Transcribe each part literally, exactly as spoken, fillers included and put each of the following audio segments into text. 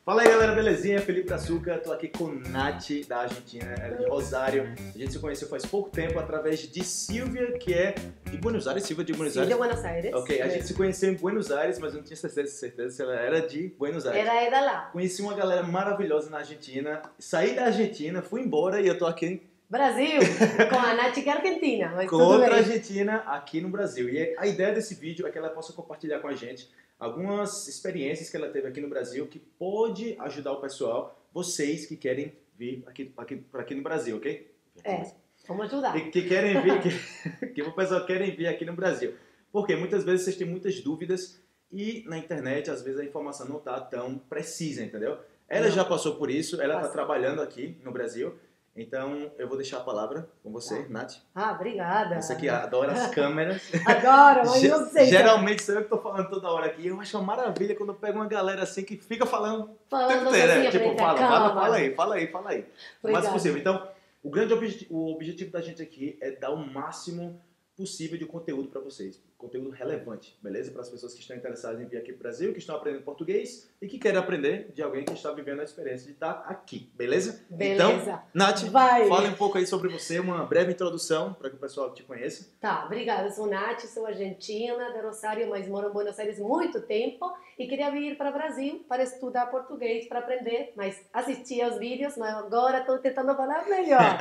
Fala aí galera, belezinha? Felipe da Açúcar, tô aqui com Nath da Argentina, ela é de Rosário. A gente se conheceu faz pouco tempo através de Silvia, que é de Buenos Aires, Silvia de Buenos Sim, Aires. de Buenos Aires. Ok, a gente se conheceu em Buenos Aires, mas eu não tinha certeza, certeza se ela era de Buenos Aires. Era, era lá. Conheci uma galera maravilhosa na Argentina, saí da Argentina, fui embora e eu tô aqui Brasil, com a Nath que é argentina, mas com tudo outra bem. argentina aqui no Brasil. E a ideia desse vídeo é que ela possa compartilhar com a gente algumas experiências que ela teve aqui no Brasil que pode ajudar o pessoal, vocês que querem vir aqui, aqui, para aqui no Brasil, ok? É, vamos ajudar. Que, que querem vir, que, que o pessoal querem vir aqui no Brasil. Porque muitas vezes vocês têm muitas dúvidas e na internet às vezes a informação não está tão precisa, entendeu? Ela Não. já passou por isso, ela está Passou. trabalhando aqui no Brasil. Então, eu vou deixar a palavra com você, Tá. Nath. Ah, obrigada. Essa aqui adora as câmeras. Adoro, mas Ge- não sei. Geralmente sou eu que tô falando toda hora aqui. Eu acho uma maravilha quando eu pego uma galera assim que fica falando o tempo Falando inteiro, né? assim, Tipo, frente à fala, fala, câmera. fala aí, fala aí, fala aí. O Obrigada. máximo possível. Então, o grande obje- o objetivo da gente aqui é dar o máximo possível de conteúdo para vocês. Conteúdo relevante, beleza? Para as pessoas que estão interessadas em vir aqui para o Brasil, que estão aprendendo português e que querem aprender de alguém que está vivendo a experiência de estar aqui, beleza? Beleza. Então, Nath, Vai. fale um pouco aí sobre você, uma breve introdução para que o pessoal te conheça. Tá, obrigada. Eu sou Nath, sou argentina, de Rosário, mas moro em Buenos Aires há muito tempo e queria vir para o Brasil para estudar português, para aprender, mas assistia aos vídeos, mas agora estou tentando falar melhor.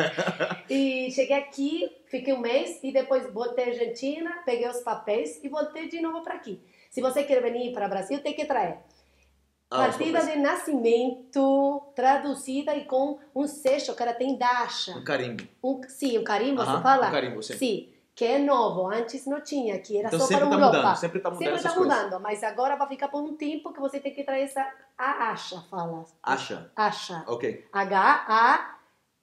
E cheguei aqui, fiquei um mês e depois voltei à Argentina, peguei os papéis e voltei de novo para aqui. Se você quer vir para o Brasil, tem que trazer Ah, partida os de nascimento traduzida e com um selo que ela tem da papéis. Acha. Um carimbo. Um, sim, um carimbo, Aham, você fala? um carimbo, sim. Sim, que é novo, antes não tinha, que era Então só sempre para a tá Europa. mudando, sempre tá mudando Sempre essas está coisas. mudando, mas agora vai ficar por um tempo que você tem que trazer essa a Acha, fala. Acha. Acha. Ok. H A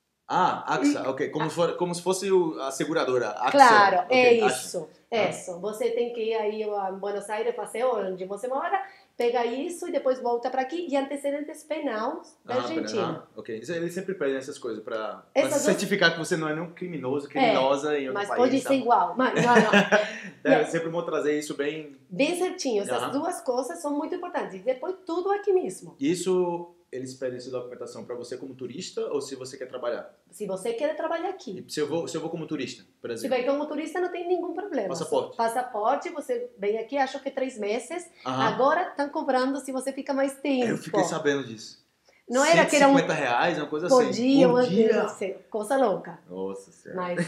Ah, AXA, ok. Como, for, como se fosse o- a seguradora. AXA. Claro, Ok, é AXA. isso, Ah. isso. Você tem que ir aí a Buenos Aires, fazer onde você mora, pega isso e depois volta para aqui e antecedentes penais da Ah, Argentina. ah, ok. Isso- Eles sempre pedem essas coisas pra, pra Essas duas- certificar que você não é nenhum criminoso, criminosa em outro Mas país. pode ser sabe? igual. Mas não, não. É sempre bom trazer isso bem... Bem certinho. Essas Aham. duas coisas são muito importantes. E depois tudo aqui mesmo. Isso, eles pedem essa documentação pra você como turista ou se você quer trabalhar? Se você quer trabalhar aqui. E se eu vou, se eu vou como turista, por Se exemplo? vai como turista, não tem nenhum problema. Passaporte. Passaporte, você vem aqui, acho que três meses. Aham. Agora estão cobrando se você fica mais tempo. Eu fiquei sabendo disso. Não era que era um cento e cinquenta reais, uma coisa por assim. dia, uma Por dia. coisa assim, coisa louca. Nossa senhora. Mas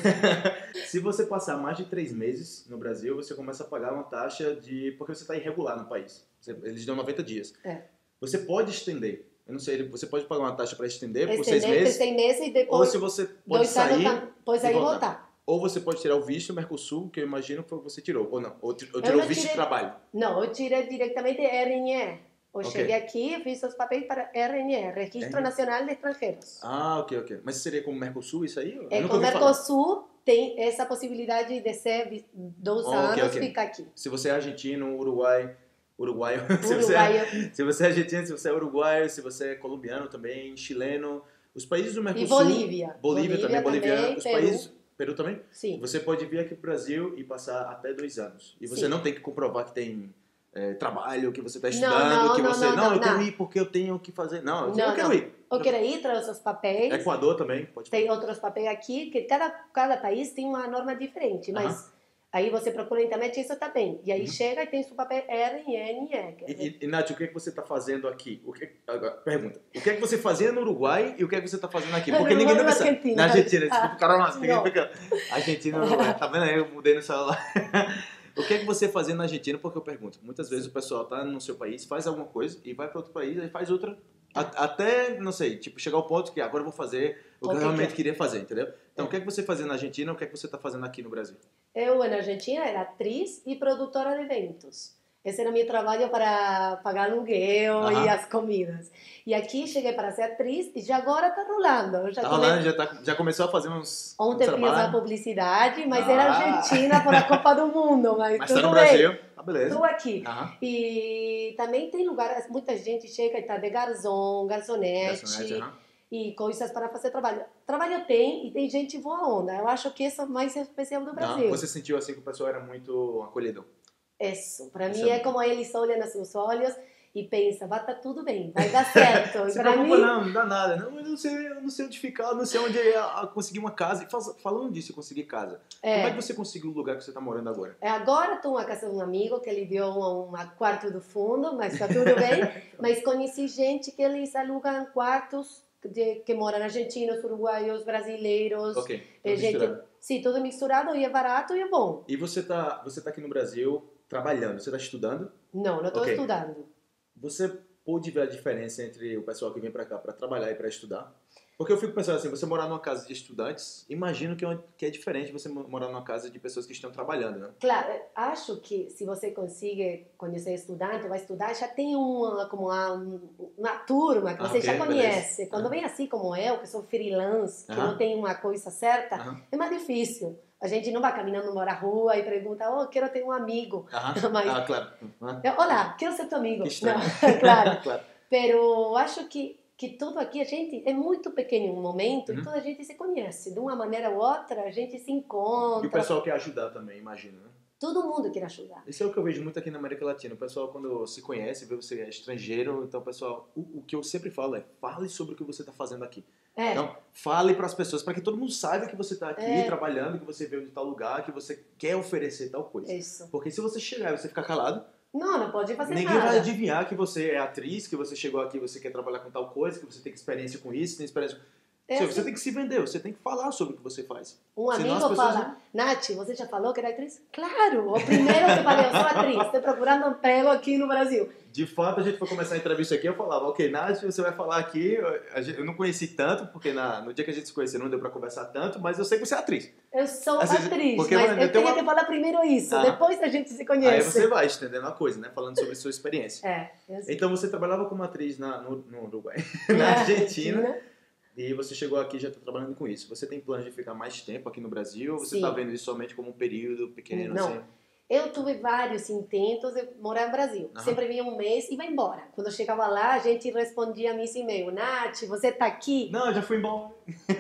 Se você passar mais de três meses no Brasil, você começa a pagar uma taxa de... Porque você está irregular no país. Você- Eles dão noventa dias. É. Você pode estender. Eu não sei, você pode pagar uma taxa para estender por estender seis meses. seis meses e Ou depois se você pode dois sair, anos, depois e aí voltar. voltar. ou você pode tirar o visto Mercosul, que eu imagino que foi o que você tirou. Ou não, ou, ti- ou Eu tirou não o visto tirei- de trabalho. Não, eu tirei diretamente R N E. Eu Ok. cheguei aqui, fiz os papéis para R N E, Registro R N E. Nacional de Estrangeiros. Ah, ok, ok. Mas seria como Mercosul isso aí? Eu É, nunca com o ouvi falar. Mercosul tem essa possibilidade de ser vi- dois Ok, anos ok. ficar aqui. Se você é argentino, uruguai, uruguaio, se, você Uruguai, é, se você é argentino, se você é uruguaio, se você é colombiano também, chileno, os países do e Mercosul, Bolívia. Bolívia, também, boliviano, os Peru. países, Peru também, Sim. você pode vir aqui pro Brasil e passar até dois anos. E você Sim. não tem que comprovar que tem é, trabalho, que você está Não, estudando, não, que não, você, não, não, não, eu quero não. ir porque eu tenho que fazer. Não, eu Não, quero não. ir. Eu quero ir, trazer os papéis. Equador também, pode Tem outros papéis aqui, que cada, cada país tem uma norma diferente, mas Aham. aí você procura na internet isso tá bem. E aí Uhum. chega e tem seu papel R N E. que é- E, e, e Nath, o que é que você está fazendo aqui? O que, agora, pergunta. O que é que você fazia no Uruguai e o que é que você está fazendo aqui? Porque No ninguém Uruguai nunca e sabe. Argentina. Na Argentina, Ah, desculpa, cara, mas ninguém não. fica... Argentina, Uruguai. Tá vendo aí? Eu mudei no celular. O que é que você fazia na Argentina? Porque eu pergunto. Muitas vezes o pessoal tá no seu país, faz alguma coisa e vai para outro país e faz outra. A- Até, não sei, tipo, chegar ao ponto que agora eu vou fazer o que O eu que realmente quer. queria fazer, entendeu? Então, o que é que você fazia na Argentina e o que é que você está fazendo aqui no Brasil? Eu, na Argentina, era atriz e produtora de eventos. Esse era o meu trabalho para pagar aluguel Aham. e as comidas. E aqui cheguei para ser atriz e já agora está rolando. Eu já Tá come- rolando, já, tá, já começou a fazer uns, uns Ontem fiz a trabalhos, publicidade, mas Ah. era Argentina por a Copa do Mundo. Mas, mas tudo tá no bem. Brasil, tá beleza. Estou aqui. Aham. E também tem lugares, muita gente chega e está de garçom, garçonete, Garçonete, aham. e coisas para fazer trabalho. Trabalho tem e tem gente boa onda. Eu acho que isso é o mais especial do Brasil. Não, você sentiu assim que o pessoal era muito acolhedor? Isso, para Isso mim é é como eles olham nos seus olhos e pensa, vai estar tudo bem, vai dar certo. Você Para preocupa, mim, não, não dá nada. Não, mas eu não sei, eu não sei onde ficar, não sei onde é a, a conseguir uma casa. E faz- falando disso, conseguir casa. é, Como é que você conseguiu o lugar que você está morando agora? é, agora estou na casa de um amigo que ele deu um, um quarto do fundo, mas está tudo bem. Mas conheci gente que eles alugam quartos de, que moram argentinos, uruguaios, brasileiros. Ok, É, então gente, misturado. sim, tudo misturado e é barato e é bom. E você tá, você tá aqui no Brasil trabalhando, você está estudando? Não, não estou Ok. estudando. Você pôde ver a diferença entre o pessoal que vem para cá para trabalhar e para estudar? Porque eu fico pensando assim, você morar numa casa de estudantes, imagino que é, uma- que é diferente você mo- morar numa casa de pessoas que estão trabalhando, né? Claro, acho que se você consegue conhecer estudante, vai estudar, já tem uma, como uma, uma turma que Ah, você ok, já conhece. beleza. Quando Aham. vem assim como eu, que sou freelance, que Aham. não tem uma coisa certa, Aham. é mais difícil. A gente não vai caminhando na rua e pergunta, oh, quero ter um amigo. Aham. Mas, Ah, claro. Aham. olá, quero ser teu amigo. Que estranho. Não, claro. Claro. Pero acho que, que tudo aqui, a gente é muito pequeno um momento, Uhum. e toda a gente se conhece. De uma maneira ou outra, a gente se E o encontra. pessoal quer ajudar também, imagino, né? Todo mundo quer ajudar. Isso é o que eu vejo muito aqui na América Latina. O pessoal, quando se conhece, vê você é estrangeiro, então o pessoal, o, o que eu sempre falo é, fale sobre o que você está fazendo aqui. É. Então, fale para as pessoas, para que todo mundo saiba que você está aqui É. trabalhando, que você veio de tal lugar, que você quer oferecer tal coisa. Isso. Porque se você chegar e você ficar calado, Não, não pode fazer ninguém nada. vai adivinhar que você é atriz, que você chegou aqui, você quer trabalhar com tal coisa, que você tem experiência com isso, tem experiência... É Você- assim, Você tem que se vender, você tem que falar sobre o que você faz. um senão amigo as pessoas fala, Nath, você já falou que era atriz? Claro, o primeiro que eu falei, eu sou atriz, estou procurando um emprego aqui no Brasil. De fato, a gente foi começar a entrevista aqui, eu falava, ok, Nath, você vai falar aqui, eu, a gente- eu não conheci tanto, porque na, no dia que a gente se conheceu não deu pra conversar tanto, mas eu sei que você é atriz. Eu sou Às vezes, atriz, porque, mas mano, eu eu tenho tenho uma- que falar primeiro isso, Ah. depois a gente se Aí conhece. você vai estendendo a coisa, né, falando sobre sua experiência. É, é assim. Então você trabalhava como atriz na, no, no Uruguai, Na na Argentina, Argentina. e você chegou aqui e já está trabalhando com isso. Você tem plano de ficar mais tempo aqui no Brasil, ou você Sim. está vendo isso somente como um período pequeno, Não. assim? Eu tive vários intentos de morar no Brasil. Aham. Sempre vinha um mês e vai embora. Quando eu chegava lá, a gente respondia a mim esse e-mail. Nath, você tá aqui? Não, eu já fui embora.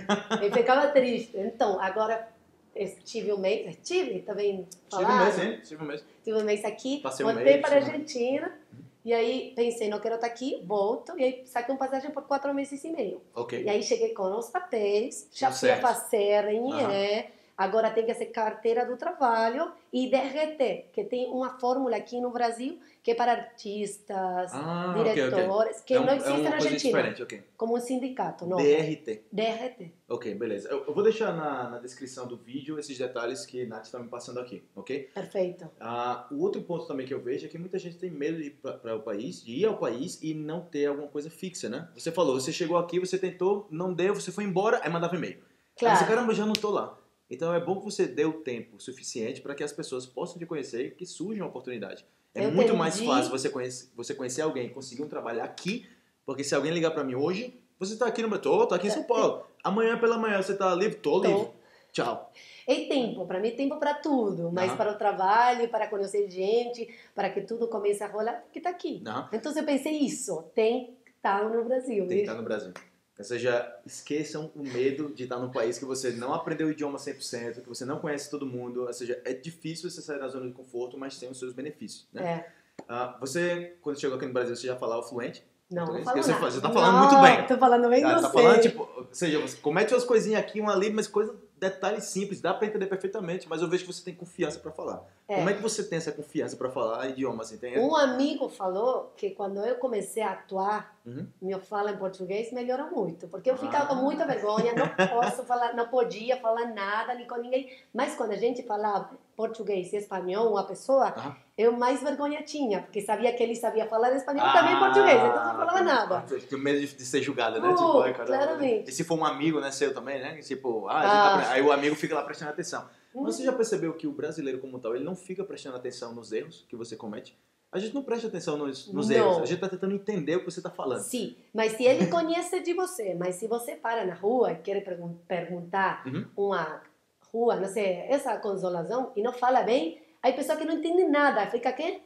Eu ficava triste. Então, agora estive um mês, estive também Tive um falando. mês, hein? Tive um mês. Tive um mês aqui, Passei um voltei mês, para a sim. Argentina. E aí pensei, não quero estar aqui, volto. E aí saquei uma passagem por quatro meses e meio. Ok. E aí cheguei com os papéis, já Tudo fui a certo. fazer R N E, agora tem que fazer carteira do trabalho e D R T, que tem uma fórmula aqui no Brasil que é para artistas, Ah, ok, ok. diretores, que é um, não é existe uma na coisa Argentina, diferente, ok. como um sindicato, não. D R T. D R T. Ok, beleza. Eu, eu vou deixar na, na descrição do vídeo esses detalhes que Nath está me passando aqui, ok? Perfeito. Ah, o outro ponto também que eu vejo é que muita gente tem medo de ir para o país, de ir ao país e não ter alguma coisa fixa, né? Você falou, você chegou aqui, você tentou, não deu, você foi embora, aí mandava e-mail. Aí você, Claro. caramba, eu já não tô lá. Então é bom que você dê o tempo suficiente para que as pessoas possam te conhecer e que surja uma oportunidade. É Eu muito mais entendi. fácil você conhecer, você conhecer alguém e conseguir um trabalho aqui, porque se alguém ligar para mim hoje, você tá aqui no meu, tô, tô aqui em São Paulo. Amanhã pela manhã você tá livre? Tô Tô. livre. Tchau. É tempo, para mim é tempo para tudo, mas Aham. para o trabalho, para conhecer gente, para que tudo comece a rolar, tem que estar aqui. Não, Então eu pensei isso, tem que estar no Brasil. tem que estar no Brasil. Ou seja, esqueçam o medo de estar num país que você não aprendeu o idioma cem por cento, que você não conhece todo mundo. Ou seja, é difícil você sair da zona de conforto, mas tem os seus benefícios, né? É. Ah, você, quando chegou aqui no Brasil, você já falava fluente? Não, não Português? falo Porque você nada. fala- você tá falando Não, muito bem. Tô falando bem Ah, você. tá falando, tipo, ou seja, você comete umas coisinhas aqui, uma ali, mas coisa, detalhes simples, dá pra entender perfeitamente, mas eu vejo que você tem confiança pra falar. É. Como é que você tem essa confiança pra falar idioma, assim? Tem... Um amigo falou que quando eu comecei a atuar, Uhum. minha fala em português melhorou muito, porque eu ficava Ah. com muita vergonha, não posso falar, não podia falar nada nem com ninguém. Mas quando a gente falava português e espanhol, uma pessoa, Aham. eu mais vergonha tinha, porque sabia que ele sabia falar espanhol e também português, então eu não falava nada. Tenho medo de, de ser julgada, né? Uh, tipo, ai, caramba. claramente. E se for um amigo, né, seu também, né? Tipo, ah, a gente Ah. tá pre- aí o amigo fica lá prestando atenção. Hum. Mas você já percebeu que o brasileiro como tal, ele não fica prestando atenção nos erros que você comete? A gente não presta atenção nos, nos Não. erros, a gente tá tentando entender o que você tá falando. Sim, mas se ele conhece de você, mas se você para na rua e quer pergun- perguntar Uhum. uma rua, não sei, essa consolação, e não fala bem, aí a pessoa que não entende nada, fica aqui,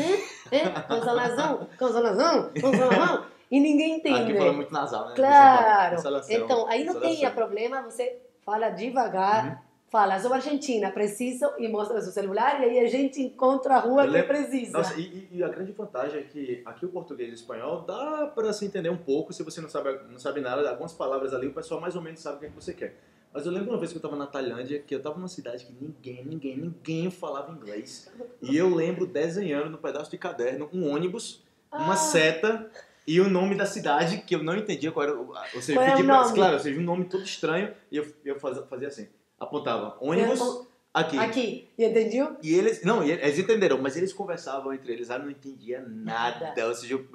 é? É? Consolação, consolação, consolação, e ninguém entende. Aqui fala muito nasal, né? Claro. Consolação, Então, aí não consolação. tem problema, você fala devagar, Uhum. fala, sou argentina, preciso, e mostra seu celular, e aí a gente encontra a rua que precisa. Nossa, e, e a grande vantagem é que aqui o português e o espanhol dá para se entender um pouco, se você não sabe, não sabe nada, algumas palavras ali, o pessoal mais ou menos sabe o que, é que você quer. Mas eu lembro uma vez que eu estava na Tailândia, que eu estava numa cidade que ninguém, ninguém, ninguém falava inglês. E eu lembro desenhando no pedaço de caderno um ônibus, uma Ah. seta e o nome da cidade, que eu não entendia qual era. Ou seja, Qual é pedi o pra, nome? claro, ou seja, um nome todo estranho, e eu, eu fazia, fazia assim, apontava ônibus Eu- aqui. Aqui, e entendeu? E eles, não, e eles entenderam, mas eles conversavam entre eles, ah, eu não entendia nada. Nada. Ou seja, eu,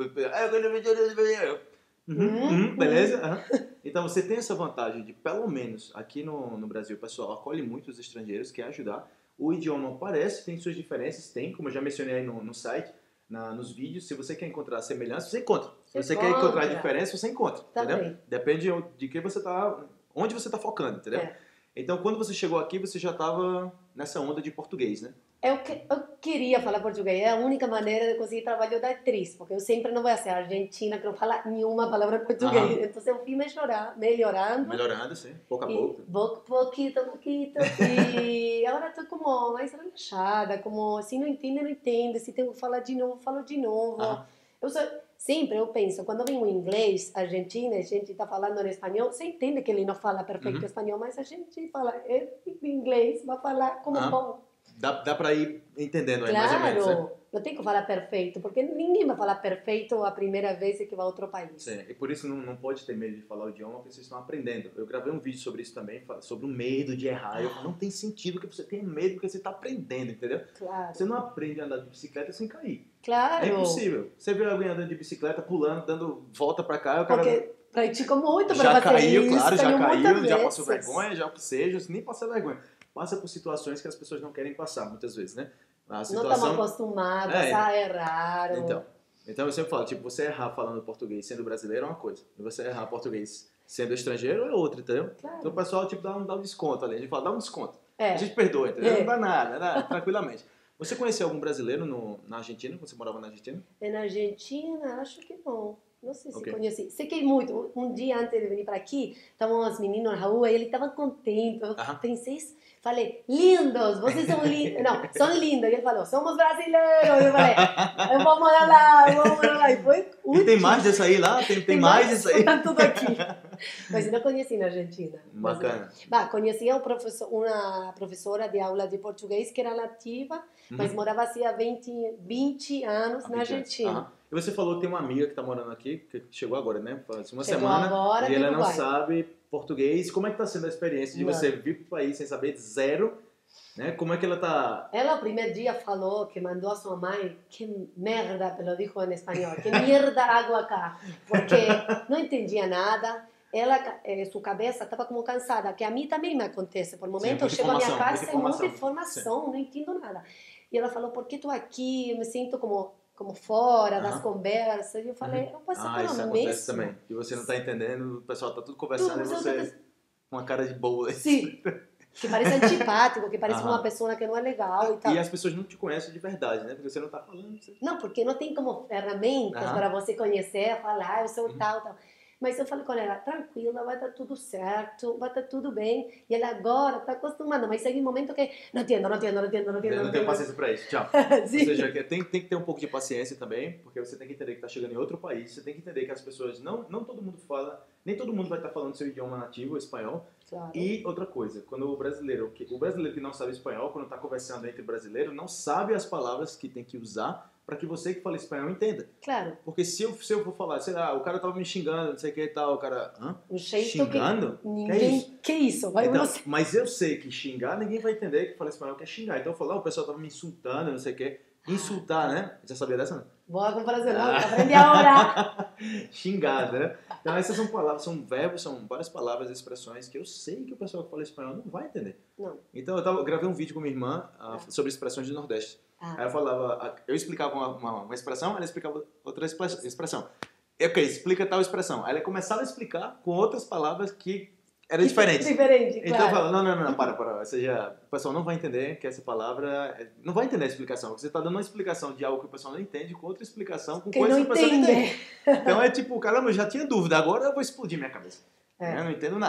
eu, Uhum, Uhum, uhum, beleza? Uhum. Então você tem essa vantagem de, pelo menos aqui no, no Brasil, o pessoal acolhe muito os estrangeiros, quer ajudar. O idioma parece, tem suas diferenças, tem, como eu já mencionei aí no, no site, na, nos vídeos. Se você quer encontrar semelhança, você encontra. Se Você você quer encontrar encontra. diferença, você encontra. Tá Entendeu? bem. Depende de, de que você tá, onde você está focando, entendeu? É. Então quando você chegou aqui, você já estava nessa onda de português, né? Eu, que, eu queria falar português, é a única maneira de conseguir trabalho da atriz, porque eu sempre não vou ser argentina que não fala nenhuma palavra português. Aham. Então eu fui melhorar, melhorando. Melhorando, sim, pouco a E pouco. pouco, pouquito, pouquito. E agora estou como mais relaxada, como se não entende, não entende. Se tenho que falar de novo, falo de novo. Aham. Eu sou, sempre eu penso, quando vem um inglês argentino, a gente está falando em espanhol, você entende que ele não fala perfeito Uhum. espanhol, mas a gente fala é, em inglês, vai falar como Aham. bom. Dá, dá pra ir entendendo aí, mais ou menos, né? Claro, não tem que falar perfeito, porque ninguém vai falar perfeito a primeira vez que vai a outro país. Sim, e por isso não, não pode ter medo de falar o idioma, porque vocês estão aprendendo. Eu gravei um vídeo sobre isso também, fa- sobre o medo de errar. Eu falo, não tem sentido que você tenha medo, porque você está aprendendo, entendeu? Claro, Você não aprende a andar de bicicleta sem cair. claro. É impossível. Você vê alguém andando de bicicleta, pulando, dando volta pra cá, o cara Porque pratica muito para já fazer caiu, isso. claro, já caiu caiu, muitas já passou vezes. vergonha, já o que seja, nem passa vergonha. Passa por situações que as pessoas não querem passar, muitas vezes, né? A Não situação... estamos acostumados É. a errar. Então, então eu sempre falo, tipo, você errar falando português sendo brasileiro é uma coisa, e você errar português sendo estrangeiro é outra, entendeu? Claro. Então o pessoal, tipo, dá um, dá um desconto ali, a gente fala, dá um desconto. É. A gente perdoa, entendeu? É. Não dá nada, dá, tranquilamente. Você conheceu algum brasileiro no, na Argentina, quando você morava na Argentina? E na Argentina, acho que não. Não sei se Ok. conheci. Sei que muito. Um dia antes de vir para aqui, estavam os meninos na rua e ele estava contente. Eu Aham. pensei, falei, lindos, vocês são lindos. Não, são lindos. E ele falou, somos brasileiros. Eu falei, eu vou morar lá, eu vou morar lá. E foi E tem mais disso aí lá? Tem, tem, mais disso aí? Tá tudo aqui. Mas eu não conheci na Argentina. Bacana. Bah, conhecia um professor, uma professora de aula de português que era nativa, mas Uhum. morava assim há vinte, vinte anos Há na vinte anos. Argentina. Aham. E você falou que tem uma amiga que está morando aqui, que chegou agora, né? Faz uma Chegou semana. agora e ela do não Uruguai. sabe português. Como é que está sendo a experiência de Não. você vir para o país sem saber zero? Né? Como é que ela está... Ela o primeiro dia falou que mandou a sua mãe, que merda, lo dijo em espanhol, que merda água cá, porque não entendia nada. Ela, eh, sua cabeça estava como cansada, que a mim também me acontece. Por momento, eu muita chego à minha informação, casa muita e muita informação. informação, não entendo nada. E ela falou, por que estou aqui? Eu me sinto como, como fora das Aham. conversas. E eu falei, eu passei Ah, isso pelo acontece mesmo. também. E você não está entendendo, o pessoal está tudo conversando Tudo, e você tudo. com uma cara de boa. Sim, que parece antipático, que parece Aham. uma pessoa que não é legal e tal. E as pessoas não te conhecem de verdade, né? Porque você não está falando. Você... Não, porque não tem como ferramentas Aham. para você conhecer, falar, eu sou Uhum. tal, tal. Mas eu falei com ela, tranquila, vai dar tudo certo, vai dar tudo bem. E ela agora está acostumada, mas chega um momento que não entendo, não entendo, não entendo, não entendo. Eu não tenho paciência para isso. Tchau. Sim. Ou seja, que tem, tem que ter um pouco de paciência também, porque você tem que entender que está chegando em outro país, você tem que entender que as pessoas, não, não todo mundo fala, nem todo mundo vai estar falando seu idioma nativo, o espanhol. Claro. E outra coisa, quando o brasileiro, que- o brasileiro que não sabe espanhol, quando está conversando entre brasileiros, não sabe as palavras que tem que usar para que você que fala espanhol entenda. Claro, Porque se eu, se eu for falar, sei lá, o cara tava me xingando, não sei o que e tal, o cara, hã? um jeito Xingando? que ninguém... Que isso? Vai Então, você... mas eu sei que xingar, ninguém vai entender que fala espanhol que é xingar. Então eu falo, ah, o pessoal tava me insultando, não sei o que. Insultar, né? Já sabia dessa, não? Boa comparação, não, Ah. aprendi agora. Xingar, né? Então essas são palavras, são verbos, são várias palavras, expressões que eu sei que o pessoal que fala espanhol não vai entender. Não. Então eu, tava, eu gravei um vídeo com minha irmã ah, Ah. sobre expressões do Nordeste. Ah. Aí eu falava, eu explicava uma, uma, uma expressão, ela explicava outra expre- expressão. Ok, explica tal expressão. Aí ela começava a explicar com outras palavras que eram diferentes. Diferente, Então eu claro. falo, não, não, não, para, para. Ou seja, o pessoal não vai entender que essa palavra... é- Não vai entender a explicação. Você está dando uma explicação de algo que o pessoal não entende com outra explicação, com Quem coisas não que o pessoal não entende. entende. Então é tipo, caramba, eu já tinha dúvida, agora eu vou explodir minha cabeça. É. Eu não entendo nada.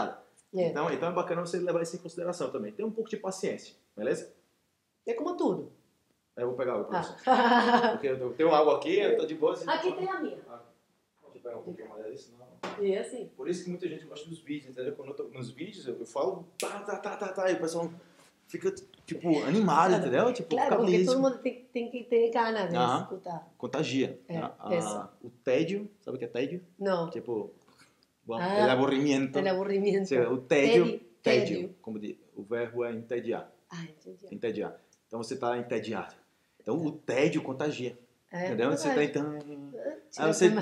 É. Então, então é bacana você levar isso em consideração também. Tem um pouco de paciência, beleza? É como tudo. Aí eu vou pegar água pra você. Ah. Porque eu tenho água aqui, eu tô de boa. Assim, Aqui tem a minha. Ah, deixa eu pegar um pouquinho mais disso, não. E assim. Por isso que muita gente gosta dos vídeos, entendeu? Quando eu tô nos vídeos, eu, eu falo tá, tá, tá, tá, tá, e o pessoal fica, tipo, animado, entendeu? Tipo, Claro, fica porque feliz. todo mundo tem, tem que ter ganas de Aham. escutar. Contagia. É, né? A- isso. o tédio, sabe o que é tédio? Não, Tipo, o, Ah, el aburrimiento. el aburrimiento. Sim, o tédio, Tédio, tédio, tédio. como diz, o verbo é entediar. Ah, entendi. Entediar. Então você tá entediado. Então o tédio contagia. É, Entendeu? Você tá verdade. então. Tira Aí você. uma-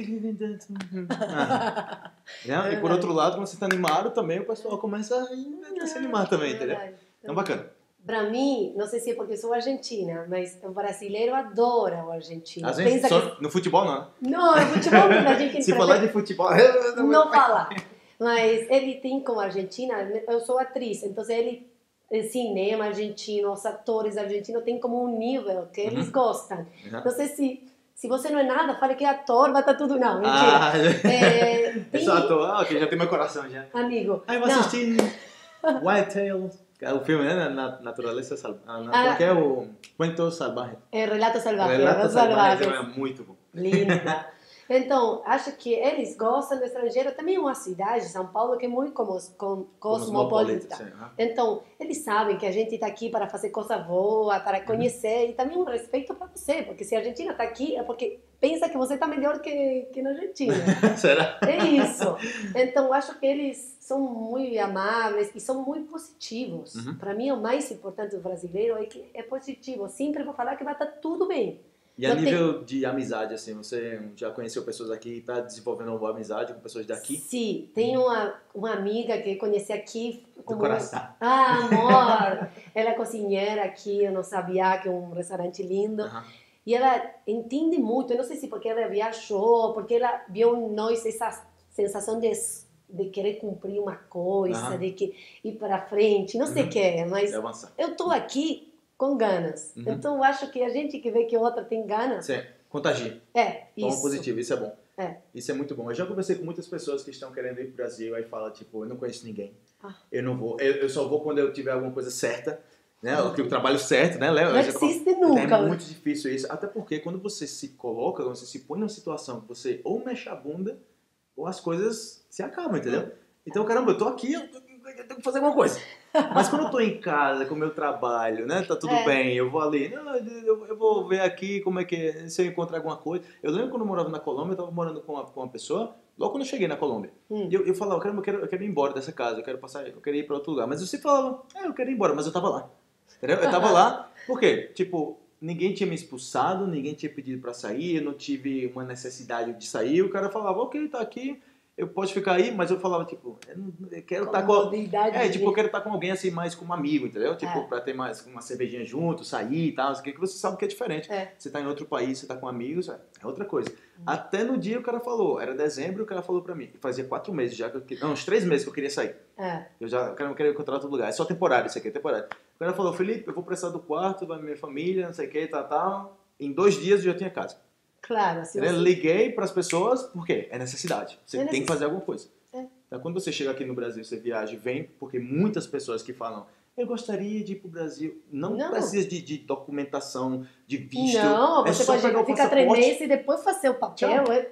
Ah. Né? E por outro lado, quando você tá animado também, o pessoal começa a se animar também, É entendeu? verdade. Então bacana. Para mim, não sei se é porque eu sou argentina, mas o brasileiro adora o argentino. Às vezes, Pensa só que... no futebol não. Não, no futebol a gente Se prefere falar de futebol. não falar. Mas ele tem como argentina, eu sou atriz, então ele eh, cinema argentino, os atores argentinos têm como um nível que eles Uhum. gostam. Uhum. Não sei se se você não é nada, fale que é ator, vai estar tudo não, mentira. Ah, É, eu tem... sou ator. Ah, ok, já tem meu coração já. Amigo, Aí eu vou não, assistir White Tails. É o filme, né? Na, na Natureza Salvaje. Ah, Ah. Como que é o Cuento Salvaje? é Relato Salvaje, Relato Relatos Salvaje Salvajes. é muito bom. Linda. Então, acho que eles gostam do estrangeiro. Também é uma cidade, São Paulo, que é muito cosmos, com- cosmopolita. Sim, aham. Então, eles sabem que a gente está aqui para fazer coisa boa, para conhecer, e também um respeito para você, porque se a Argentina está aqui é porque pensa que você está melhor que, que na Argentina. Será? É isso. Então, acho que eles são muito amáveis e são muito positivos. Uhum. Para mim, o mais importante do brasileiro é que é positivo. Sempre vou falar que vai estar tudo bem. E a Não nível de amizade, assim, você já conheceu pessoas aqui e está desenvolvendo uma boa amizade com pessoas daqui? Sim, tem uma, uma amiga que conheci aqui. Do Como... coração. Ah, amor! Ela é cozinheira aqui no Sabiá, que é um restaurante lindo. Aham. E ela entende muito, eu não sei se porque ela viajou, porque ela viu em nós essa sensação de, de querer cumprir uma coisa, Aham. de que ir para frente, não sei o Uhum. que é, mas É avançar. eu tô aqui com ganas. Uhum. Então eu acho que a gente que vê que o outro tem ganas, Sim, contagia. é Toma isso. positivo, isso é bom. É. Isso é muito bom. Eu já conversei com muitas pessoas que estão querendo ir pro Brasil, aí fala, tipo, eu não conheço ninguém, Ah. eu não vou, eu, eu só vou quando eu tiver alguma coisa certa, né? O que eu trabalho certo, né, Léo? Não Eu já- existe nunca. É muito difícil isso, até porque quando você se coloca, quando você se põe numa situação que você ou mexe a bunda, ou as coisas se acabam, entendeu? Então, caramba, eu tô aqui, eu eu tenho que fazer alguma coisa. Mas quando eu tô em casa, com o meu trabalho, né, tá tudo É. bem, eu vou ali, não, eu, eu vou ver aqui como é que é, se eu encontrar alguma coisa. Eu lembro quando eu morava na Colômbia, eu tava morando com uma, com uma pessoa, logo quando eu cheguei na Colômbia, Hum. e eu, eu falava, caramba, eu quero, eu quero ir embora dessa casa, eu quero passar, eu quero ir pra outro lugar. Mas você falava, é, eu quero ir embora, mas eu tava lá. Entendeu? Eu tava lá, por quê? Tipo, ninguém tinha me expulsado, ninguém tinha pedido pra sair, eu não tive uma necessidade de sair, o cara falava, ok, tá aqui, eu posso ficar aí, mas eu falava, tipo, eu, não, eu quero estar com... Comodidade É, de- tipo, eu quero estar com alguém assim, mais como amigo, entendeu? Tipo, É. pra ter mais uma cervejinha junto, sair e tal, o que que você sabe que é diferente. É. Você tá em outro país, você tá com amigos, é é outra coisa. Hum. Até no dia o cara falou, era dezembro, o cara falou pra mim, fazia quatro meses já, que eu, que- não, uns três meses que eu queria sair. É. Eu já eu quero, eu quero encontrar outro lugar. É só temporário isso aqui, é temporário. O cara falou, Felipe, eu vou precisar do quarto, vai minha família, não sei o que, tal, tal. Em dois dias eu já tinha casa. Claro, assim, Eu você... liguei pras pessoas, por quê? É necessidade. Você É tem que necessidade. fazer alguma coisa. É. Então, quando você chega aqui no Brasil, você viaja e vem, porque muitas pessoas que falam, eu gostaria de ir pro Brasil, não, Não. precisa de, de documentação, de visto. Não, é você só pode pegar o ficar três passaporte. meses e depois fazer o papel. É...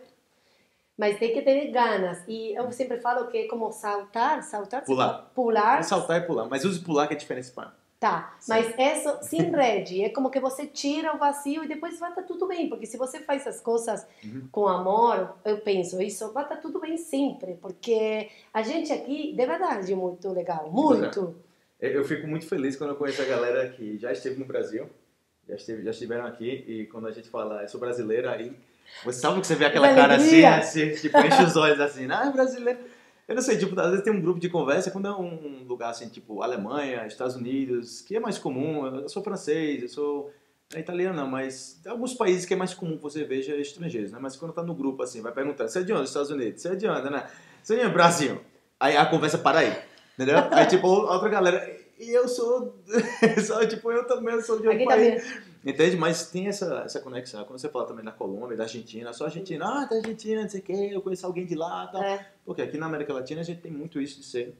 Mas tem que ter ganas. E eu sempre falo que é como saltar, saltar, Pular. pular. É saltar e pular, mas use pular que é diferente. Pá. Tá, Sim. mas isso sem rede, é como que você tira o vazio e depois vai estar tudo bem, porque se você faz as coisas Uhum. com amor, eu penso, isso vai estar tudo bem sempre, porque a gente aqui, de verdade, é muito legal, muito. Eu, eu fico muito feliz quando eu conheço a galera que já esteve no Brasil, já, esteve, já estiveram aqui, e quando a gente fala, eu sou brasileiro, aí você sabe que você vê aquela Uma cara assim, alegria. assim, tipo, enche os olhos assim, ah, é brasileiro. Eu não sei, tipo, às vezes tem um grupo de conversa, quando é um lugar assim, tipo, Alemanha, Estados Unidos, que é mais comum, eu sou francês, eu sou é italiano não, mas tem alguns países que é mais comum que você veja estrangeiros, né? Mas quando tá no grupo assim, vai perguntando, você é de onde? Estados Unidos? Você é de onde, né? Você é de Brasil? Aí a conversa para aí, entendeu? Aí tipo, a outra galera, e eu sou, só, tipo, eu também eu sou de um Aqui país... também. Entende? Mas tem essa, essa conexão. Quando você fala também da Colômbia, da Argentina, só Argentina, ah, da Argentina, não sei o quê, eu conheço alguém de lá, tal. É. Porque aqui na América Latina a gente tem muito isso de ser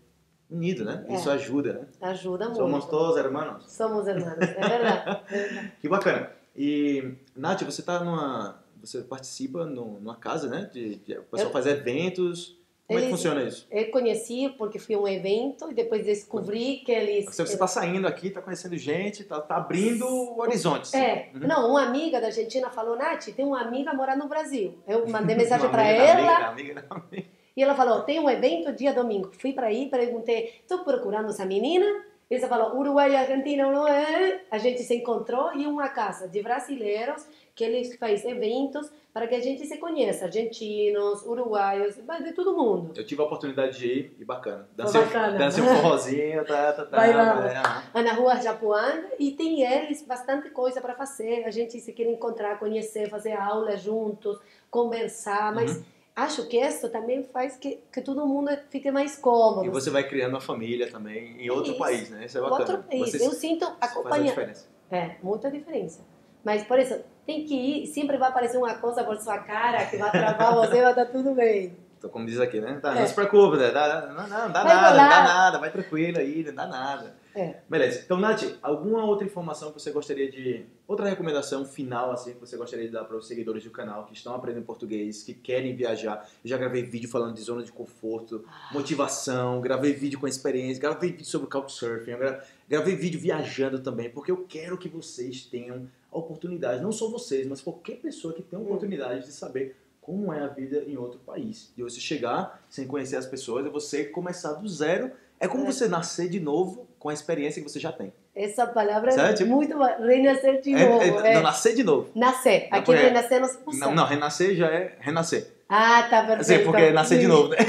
unido, né? É. Isso ajuda, né? Ajuda muito. Somos todos hermanos. Somos hermanos, é verdade. É verdade. Que bacana. E, Nath, você tá numa... Você participa no, numa casa, né? De, de, o pessoal Eu- faz eventos. Como é que Eles- funciona isso? Eu conheci porque fui a um evento e depois descobri que eles... Você, você tá saindo aqui, tá conhecendo gente, tá, tá abrindo horizontes. É, Uhum. não, uma amiga da Argentina falou, Nath, tem uma amiga morando no Brasil. Eu mandei mensagem Uma para amiga da ela amiga da amiga da amiga. e ela falou, tem um evento dia domingo. Fui para aí, perguntei, estou procurando essa menina? E ela falou, Uruguai e Argentina, não é? A gente se encontrou em uma casa de brasileiros que eles fazem eventos para que a gente se conheça, argentinos, uruguaios, de todo mundo. Eu tive a oportunidade de ir e bacana. Foi Dancei, bacana. dancei um forrozinho, tá, tá, tá. Bailamos. É, aham. É na rua Japuanga e tem eles bastante coisa para fazer. A gente se quer encontrar, conhecer, fazer aula juntos, conversar, mas Uhum. acho que isso também faz que, que todo mundo fique mais cômodo. E você vai criando uma família também em outro Isso. país, né? Isso é bacana. Outro país. Você Eu sinto faz a acompanhar. diferença. É, muita diferença. Mas, por isso, tem que ir, sempre vai aparecer uma coisa por sua cara que vai travar você, vai estar tudo bem. Então, como diz aqui, né? Tá, É. Não se preocupe, né? Dá, não, não, não dá Vai nada, não rolar. dá nada, vai tranquilo aí, não dá nada. É. Beleza. Então, Nath, alguma outra informação que você gostaria de... Outra recomendação final, assim, que você gostaria de dar para os seguidores do canal que estão aprendendo português, que querem viajar? Eu já gravei vídeo falando de zona de conforto, motivação, gravei vídeo com experiência, gravei vídeo sobre Couchsurfing, eu gra- gravei vídeo viajando também, porque eu quero que vocês tenham a oportunidade, não só vocês, mas qualquer pessoa que tenha a oportunidade de saber como é a vida em outro país. De você chegar sem conhecer as pessoas e você começar do zero. É como É. você nascer de novo com a experiência que você já tem. Essa palavra Sabe, é tipo- muito boa. Renascer de É- novo. é- é. Não, nascer de novo. Nascer. Não, Aqui porque- renascer não se usa. Não, não, renascer já é renascer. Ah, tá perfeito. Assim, porque é nascer de Sim. novo, né?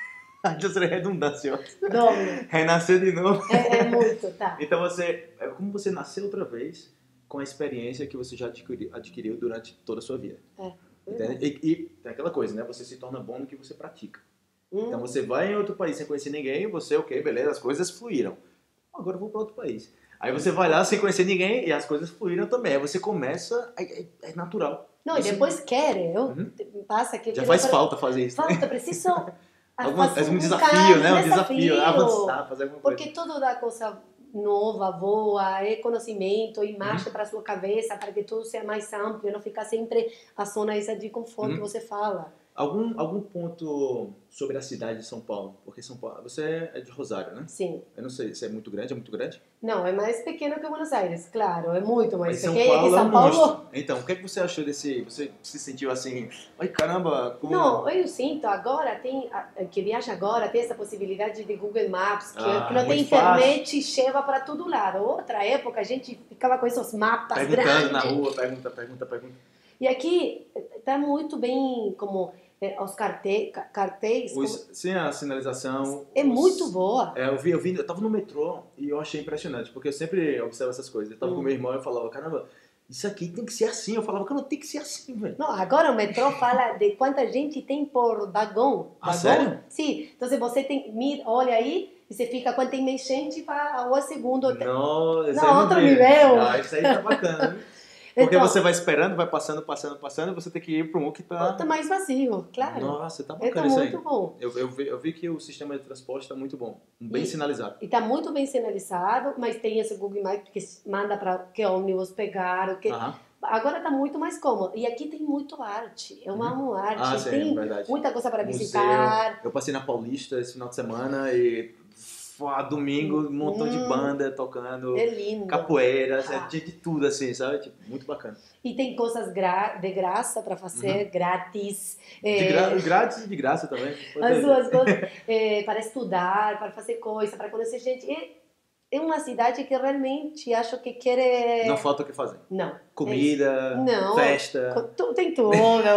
Já seria redundância. ó. Doble. Renascer de novo. É, é muito, tá. Então você, é como você nascer outra vez com a experiência que você já adquiriu, adquiriu durante toda a sua vida. É. Entende? E, e tem aquela coisa, né? Você se torna bom no que você pratica. Hum. Então você vai em outro país sem conhecer ninguém, você, ok, beleza, as coisas fluíram. Agora eu vou para outro país. Aí você vai lá sem conhecer ninguém e as coisas fluíram também. Aí você começa, é, é- é natural. Não, e Isso- depois quer. Eu, Uhum. Passa que eu Já quero faz pra- falta fazer isso. né? Falta, preciso Alguma, fazer é um um desafio, cara, né? Um desafio. desafio, avançar, fazer alguma coisa. Porque tudo da coisa nova, boa, é conhecimento, Uhum. imagem para sua cabeça, para que tudo seja mais amplo, não ficar sempre a zona essa de conforto Uhum. que você fala. Algum, algum ponto sobre a cidade de São Paulo? Porque São Paulo, você é de Rosário, né? Sim. Eu não sei se é muito grande, é muito grande? Não, é mais pequeno que Buenos Aires, claro, é muito mais Mas São pequeno Paulo que é São um Paulo. monstro. Então, o que, é que você achou desse... Você se sentiu assim... Ai, caramba, como... Não, eu sinto agora, tem, a- que viaja agora, tem essa possibilidade de Google Maps, que, Ah, que não tem muito fácil. internet e chega para todo lado. Outra época, a gente ficava com esses mapas Perguntando grandes. na rua, pergunta, pergunta, pergunta. E aqui está muito bem, como eh, os carte, ca- cartéis, como- Os, sem a sinalização... é os- muito boa. É, eu vi, eu vi, eu tava no metrô e eu achei impressionante, porque eu sempre observo essas coisas. Eu tava Hum. com meu irmão e eu falava, caramba, isso aqui tem que ser assim. Eu falava, cara, tem que ser assim, velho. Não, agora o metrô fala de quanta gente tem por vagão. Ah, vagão. sério? Sim, então se você tem, mira, olha aí e você fica quanto tem mais gente para ao segundo. Não, isso Não, aí outro vi. nível. Ah, isso aí tá bacana, né? Porque Então, você vai esperando, vai passando, passando, passando, e você tem que ir para um que tá... tá mais vazio, claro. Nossa, tá Está bacana isso aí. muito bom. Eu, eu, vi, eu vi que o sistema de transporte está muito bom, bem E- sinalizado. E está muito bem sinalizado, mas tem esse Google Maps que manda para que ônibus pegar, o que... Aham. Agora está muito mais cômodo. E aqui tem muito arte. Eu amo arte. Ah, sim, tem é verdade. muita coisa para Museu. visitar. Eu passei na Paulista esse final de semana e... Fá, domingo, um montão de Hum. banda tocando... É lindo. Capoeira, Ah. tinha de tudo assim, sabe? Tipo, muito bacana. E tem coisas gra de graça para fazer, grátis. Uhum. De É, gra grátis e de graça também. Pode as ver. duas coisas. É, para estudar, para fazer coisa, para conhecer gente. É, é uma cidade que realmente acho que quer... Não falta o que fazer. Não. Comida, Não. festa, Tu- Tem tudo.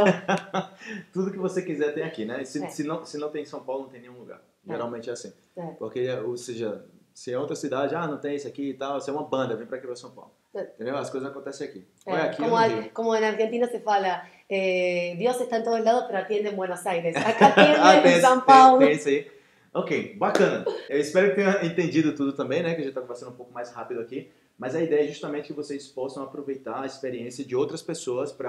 tudo que você quiser tem aqui, né? Se, É. se, não, se não tem em São Paulo, não tem em nenhum lugar. É. Geralmente é assim. É. Porque, ou seja, se é outra cidade, ah, não tem isso aqui e tal, se é uma banda, vem pra aqui pra São Paulo. É. Entendeu? As coisas acontecem aqui. É, Ou é aqui como, ou no al- Rio. como en Argentina se fala, eh, Dios está en todos lados, pero atiende en Buenos Aires. Acá atiende Ah, tem en esse- São tem- Paulo. Tem isso aí. Ok, bacana. Eu espero que tenha entendido tudo também, né? Que a gente tá conversando um pouco mais rápido aqui. Mas a ideia é justamente que vocês possam aproveitar a experiência de outras pessoas para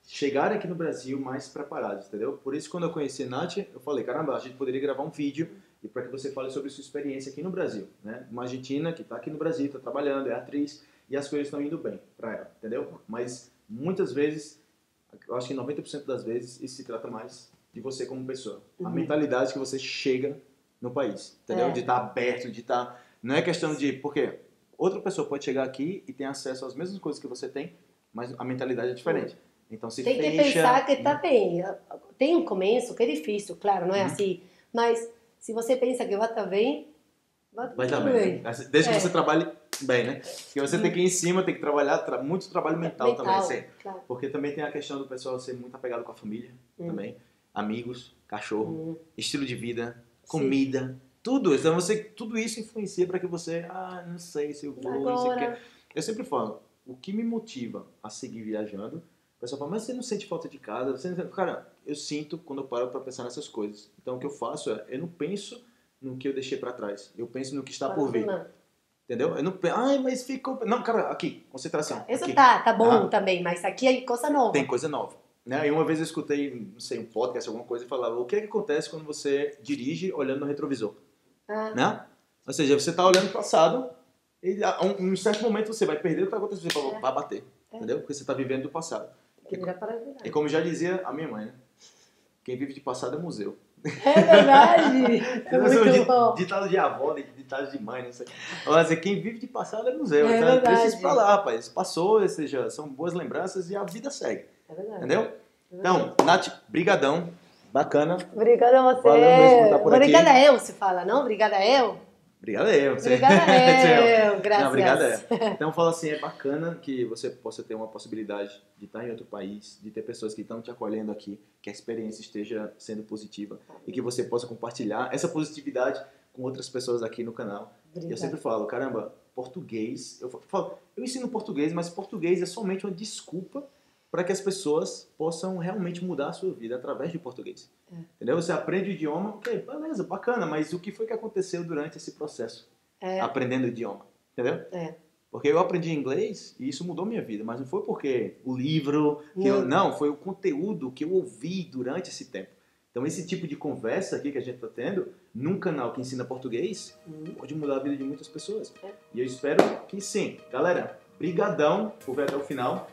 chegarem aqui no Brasil mais preparados, entendeu? Por isso, quando eu conheci a Nath, eu falei, caramba, a gente poderia gravar um vídeo e para que você fale sobre sua experiência aqui no Brasil, né? Uma argentina que está aqui no Brasil, está trabalhando, é atriz e as coisas estão indo bem para ela, entendeu? Mas muitas vezes, eu acho que noventa por cento das vezes, isso se trata mais de você como pessoa. Uhum. A mentalidade que você chega no país, entendeu? É. De estar aberto, de estar... Não é questão de... Porque outra pessoa pode chegar aqui e ter acesso às mesmas coisas que você tem, mas a mentalidade é diferente. Então se tem fecha... que pensar que tá bem. Tem um começo que é difícil, claro, não é uhum. assim. Mas se você pensa que vai estar bem, vai estar vai tá bem. bem. Desde é. que você trabalhe bem, né? Porque você tem que ir em cima, tem que trabalhar, tra... muito trabalho mental, mental também. Assim. Claro. Porque também tem a questão do pessoal ser muito apegado com a família, uhum. também. Amigos, cachorro, uhum. estilo de vida, comida... Sim. Tudo, então você, tudo isso influencia para que você, ah, não sei se eu vou, Agora... não sei o que. Eu sempre falo, o que me motiva a seguir viajando, o pessoal fala, mas você não sente falta de casa? Você não... Cara, eu sinto quando eu paro para pensar nessas coisas. Então o que eu faço é, eu não penso no que eu deixei para trás, eu penso no que está por vir. Entendeu? Eu não penso, ai, mas ficou... Não, cara, aqui, concentração. Isso aqui. tá, tá bom ah, também, mas aqui é coisa nova. Tem coisa nova. Né? E uma vez eu escutei, não sei, um podcast, alguma coisa, e falava, o que é que acontece quando você dirige olhando no retrovisor? Ah. Né? Ou seja, você está olhando para o passado e em um certo momento você vai perder o que vai acontecer, você é. vai bater, é. entendeu? Porque você está vivendo do passado. Que virar para virar. E como já dizia a minha mãe, né? Quem vive de passado é museu. É verdade! É muito bom. Ditado de avó, ditado de mãe, não sei. Mas quem vive de passado é museu. É então, verdade. Deixa isso pra lá, rapaz. Passou, ou seja, são boas lembranças e a vida segue. É verdade. Entendeu? É então, Nath, brigadão. Bacana. Obrigada a você. Valeu mesmo por estar por Obrigada aqui. eu, se fala, não? Obrigada eu. Obrigada eu. Obrigada eu, graças. Não, obrigada eu. Então, fala assim, é bacana que você possa ter uma possibilidade de estar em outro país, de ter pessoas que estão te acolhendo aqui, que a experiência esteja sendo positiva e que você possa compartilhar essa positividade com outras pessoas aqui no canal. Obrigada. Eu sempre falo, caramba, português, eu falo, eu ensino português, mas português é somente uma desculpa para que as pessoas possam realmente mudar a sua vida através de português. É. Entendeu? Você aprende o idioma, ok, beleza, bacana, mas o que foi que aconteceu durante esse processo? É. Aprendendo o idioma, entendeu? É. Porque eu aprendi inglês e isso mudou minha vida, mas não foi porque o livro, que não. Eu, não, foi o conteúdo que eu ouvi durante esse tempo. Então esse tipo de conversa aqui que a gente está tendo, num canal que ensina português, hum. pode mudar a vida de muitas pessoas. É. E eu espero que sim. Galera, brigadão por ver até o final.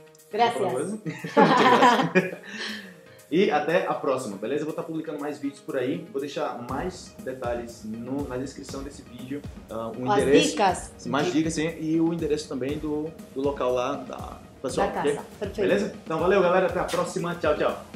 Graças. E até a próxima, beleza? Eu vou estar publicando mais vídeos por aí. Vou deixar mais detalhes no, na descrição desse vídeo. Uh, o As endereço, dicas. Mais dicas, sim. E o endereço também do, do local lá da pessoal. Da casa. Okay? Perfeito. Beleza? Então valeu, galera. Até a próxima. Tchau, tchau.